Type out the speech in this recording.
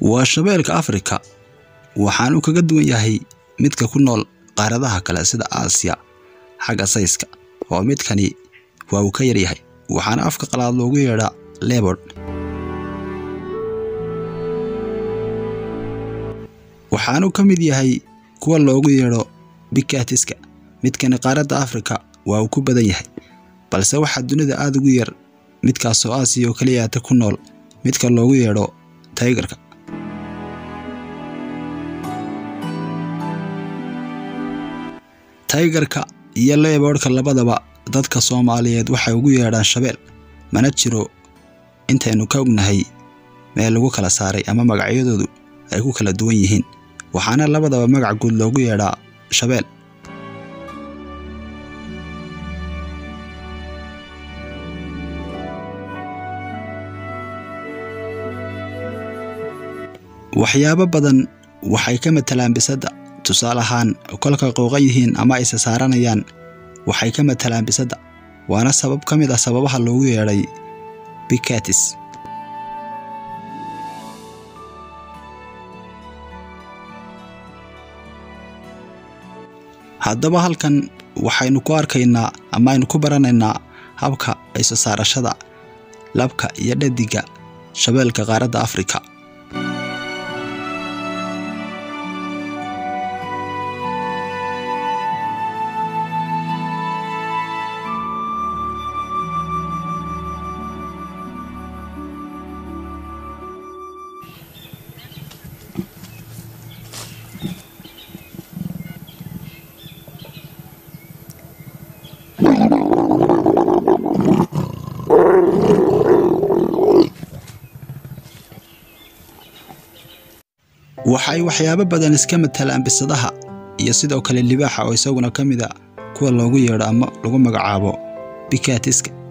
waa shabeelka Afrika waxaanu kaga duwan yahay midka ku nool qaaradaha kale sida Aasiya xagga sayska oo midkani waa uu ka yar yahay waxaana afka qalaad loogu yeedhaa leopard waxaanu ka mid yahay kuwa loogu yeedho big catiska midkani qaaradda Afrika waa uu ku badan yahay balse waxa dunida aad ugu yar midkaas oo Aasiya oo kaliya ku nool midka loogu yeedho tigerka tigerka iyo leopardka labadaba dadka Soomaaliyeed waxay ugu yeedhaan shabeel mana jiro intaynu ka ognahay meel lagu kala saaray ama magacyadoodu ay ku kala duwan yihiin waxaana labadaba magac guud loogu yeedhaa shabeel waxyaabo badan waxay ka matalaan bisada tusaale ahaan kolka qooqa yihiin ama ay saaranayaan waxay ka matalaan bisada waana sabab ka mid ah sababaha loogu yeedhay big catis haddaba halkan waxaynu ku arkaynaa ama aynu ku baranaynaa habka ay saarashada labka iyo dhadiga shabeelka qaaradda Afrika waxay waxyaabo badan iska matalaan bisadaha iyo sidoo kale libaaxa oo isaguna kamida kuwa loogu yeedho ama lagu magacaabo big catiska